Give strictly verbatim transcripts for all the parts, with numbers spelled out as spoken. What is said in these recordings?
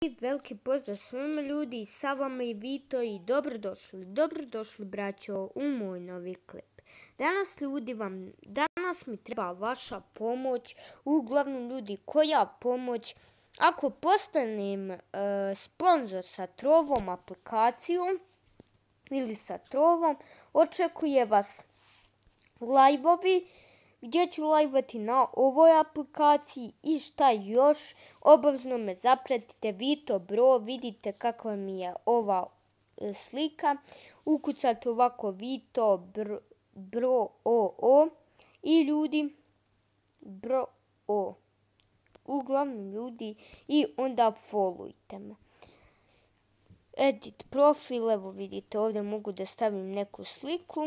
Veliki pozdrav svima ljudi, sa vama je Vito i dobrodošli, dobrodošli braćo u moj novi klip. Danas ljudi vam, danas mi treba vaša pomoć, uglavnom ljudi koja pomoć. Ako postanem e, sponzor sa Trovom aplikacijom ili sa Trovom, očekuje vas live-ovi, gdje ću lajvati na ovoj aplikaciji i šta još, obavezno me zapratite Vito Bro, vidite kakva mi je ova e, slika, ukucate ovako Vito Bro, bro o, o i ljudi Bro o, uglavnom ljudi i onda followujte me. Edit profil, evo vidite ovdje mogu da stavim neku sliku.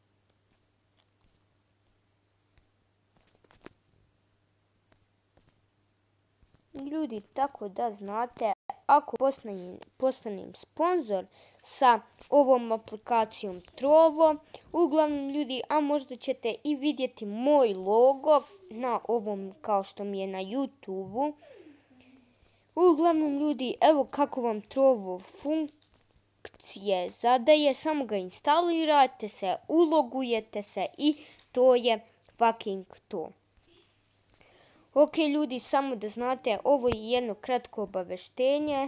Ljudi, tako da znate, ako postanem, postanem sponzor sa ovom aplikacijom Trovo, uglavnom ljudi, a možda ćete i vidjeti moj logo na ovom kao što mi je na YouTubeu. Uglavnom ljudi, evo kako vam Trovo funkcije zadaje, samo ga instalirate se, ulogujete se i to je fucking to. Ok ljudi, samo da znate, ovo je jedno kratko obaveštenje.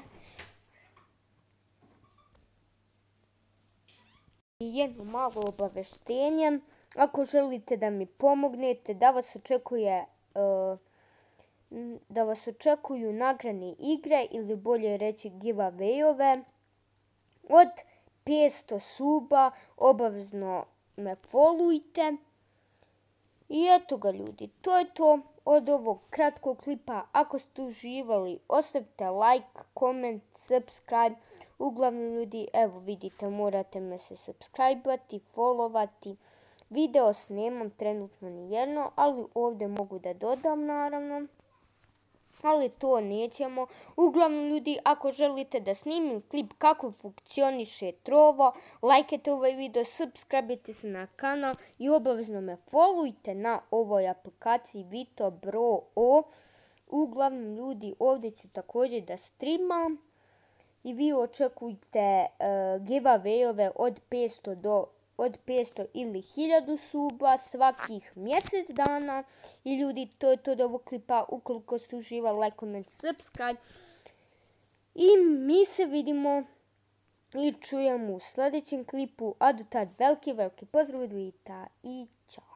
Jedno malo obaveštenje. Ako želite da mi pomognete, da vas očekuje uh, da vas očekuju nagradne igre ili bolje reći giveaway-ove od petsto suba, obavezno me followujte. I eto ga ljudi, to je to od ovog kratkog klipa. Ako ste uživali, ostavite like, comment, subscribe. Uglavnom ljudi, evo vidite, morate me se subscribe-ati, followati. Video snimam trenutno nijedno, ali ovdje mogu da dodam naravno. Ali to nećemo. Uglavnom ljudi, ako želite da snimim klip kako funkcioniše Trovo, lajkajte ovaj video, subscribe-te se na kanal i obavezno me followujte na ovoj aplikaciji Vito Bro o. Uglavnom ljudi, ovdje ću također da streamam i vi očekujte uh, giveaway-ove od petsto do od petsto ili hiljadu suba svakih mjesec dana. I ljudi, to je to od ovog klipa. Ukoliko ste uživali, like, comment, subscribe. I mi se vidimo i čujemo u sljedećem klipu. A do tad veliki, veliki pozdrav od Vita i čao.